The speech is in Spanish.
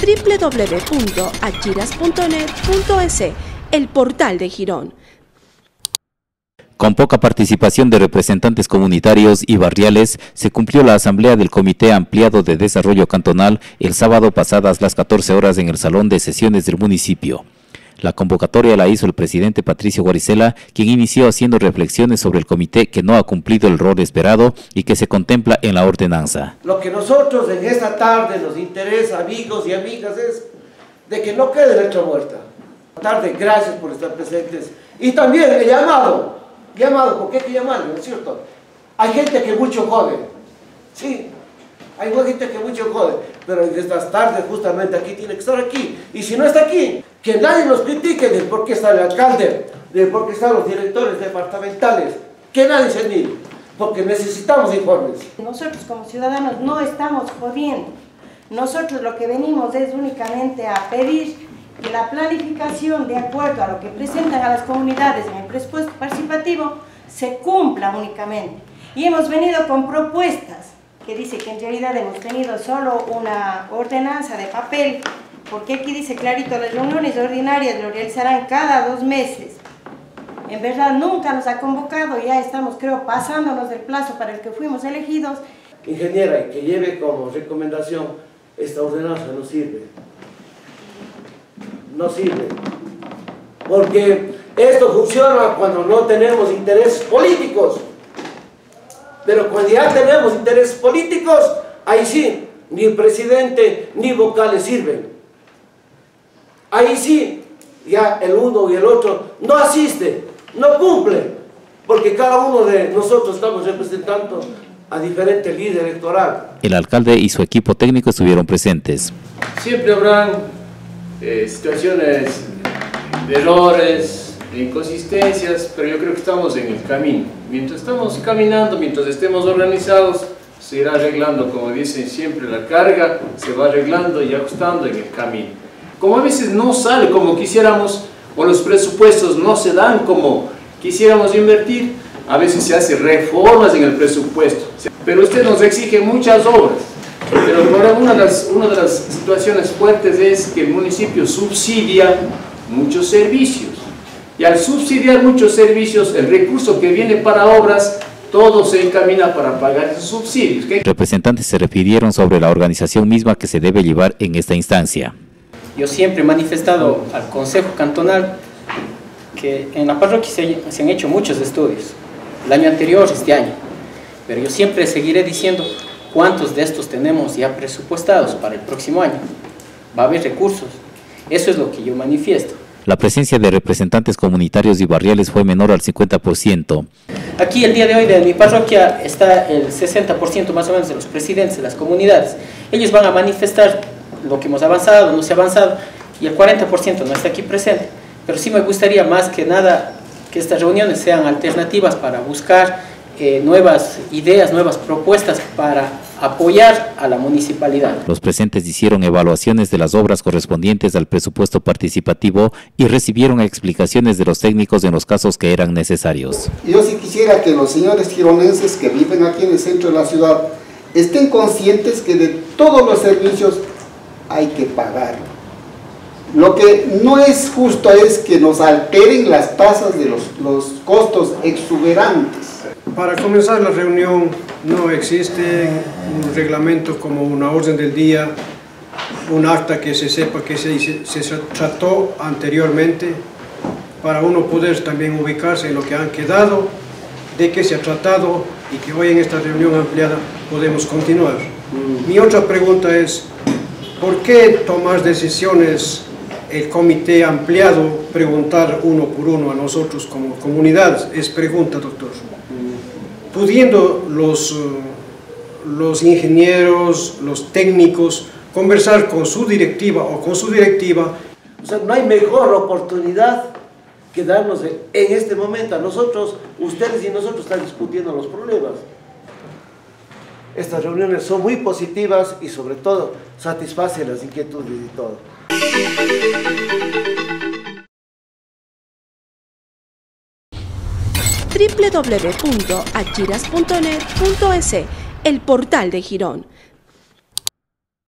www.achiras.net.es, el portal de Girón. Con poca participación de representantes comunitarios y barriales, se cumplió la asamblea del Comité Ampliado de Desarrollo Cantonal el sábado pasadas las 14 horas en el Salón de Sesiones del municipio. La convocatoria la hizo el presidente Patricio Guaricela, quien inició haciendo reflexiones sobre el comité que no ha cumplido el rol esperado y que se contempla en la ordenanza. Lo que nosotros en esta tarde nos interesa, amigos y amigas, es de que no quede letra muerta. Tarde, gracias por estar presentes. Y también el llamado, porque hay que llamarlo, ¿no es cierto? Hay gente que mucho jode, sí, hay gente que mucho jode, pero en estas tardes justamente aquí tiene que estar aquí. Y si no está aquí, que nadie nos critique de por qué está el alcalde, de por qué están los directores departamentales, que nadie se niegue, porque necesitamos informes. Nosotros como ciudadanos no estamos jodiendo, nosotros lo que venimos es únicamente a pedir que la planificación de acuerdo a lo que presentan a las comunidades en el presupuesto participativo se cumpla únicamente. Y hemos venido con propuestas que dice que en realidad hemos tenido solo una ordenanza de papel, porque aquí dice clarito, las reuniones ordinarias lo realizarán cada 2 meses. En verdad nunca nos ha convocado, ya estamos creo pasándonos del plazo para el que fuimos elegidos. Ingeniera, que lleve como recomendación, esta ordenanza no sirve. No sirve. Porque esto funciona cuando no tenemos intereses políticos. Pero cuando ya tenemos intereses políticos, ahí sí, ni el presidente ni vocales sirven. Ahí sí, ya el uno y el otro no asisten, no cumplen, porque cada uno de nosotros estamos representando a diferente líder electoral. El alcalde y su equipo técnico estuvieron presentes. Siempre habrán situaciones de errores, de inconsistencias, pero yo creo que estamos en el camino. Mientras estamos caminando, mientras estemos organizados, se irá arreglando, como dicen siempre, la carga se va arreglando y ajustando en el camino. Como a veces no sale como quisiéramos, o los presupuestos no se dan como quisiéramos invertir, a veces se hacen reformas en el presupuesto. Pero usted nos exige muchas obras. Pero una de las situaciones fuertes es que el municipio subsidia muchos servicios. Y al subsidiar muchos servicios, el recurso que viene para obras, todo se encamina para pagar esos subsidios. Representantes se refirieron sobre la organización misma que se debe llevar en esta instancia. Yo siempre he manifestado al Consejo Cantonal que en la parroquia se han hecho muchos estudios, el año anterior, este año, pero yo siempre seguiré diciendo cuántos de estos tenemos ya presupuestados para el próximo año. Va a haber recursos, eso es lo que yo manifiesto. La presencia de representantes comunitarios y barriales fue menor al 50%. Aquí el día de hoy de mi parroquia está el 60% más o menos de los presidentes de las comunidades. Ellos van a manifestar lo que hemos avanzado, no se ha avanzado, y el 40% no está aquí presente. Pero sí me gustaría más que nada que estas reuniones sean alternativas para buscar nuevas ideas, nuevas propuestas para apoyar a la municipalidad. Los presentes hicieron evaluaciones de las obras correspondientes al presupuesto participativo y recibieron explicaciones de los técnicos en los casos que eran necesarios. Yo sí quisiera que los señores gironenses que viven aquí en el centro de la ciudad estén conscientes que de todos los servicios hay que pagar. Lo que no es justo es que nos alteren las tasas de los costos exuberantes. Para comenzar la reunión no existe un reglamento como una orden del día, un acta que se sepa que se trató anteriormente, para uno poder también ubicarse en lo que han quedado, de qué se ha tratado y que hoy en esta reunión ampliada podemos continuar. Mi otra pregunta es, ¿por qué tomar decisiones el comité ampliado, preguntar uno por uno a nosotros como comunidad? Es pregunta, doctor. Pudiendo los ingenieros, los técnicos, conversar con su directiva o con su directiva. O sea, no hay mejor oportunidad que darnos en este momento a nosotros, ustedes y nosotros están discutiendo los problemas. Estas reuniones son muy positivas y sobre todo satisfacen las inquietudes y todo. www.achiras.net.es, el portal de Girón.